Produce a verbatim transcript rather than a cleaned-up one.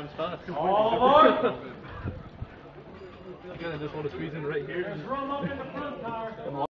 times fast. All aboard! Again, I just want to squeeze in right here. There's room up in the front, Tyler.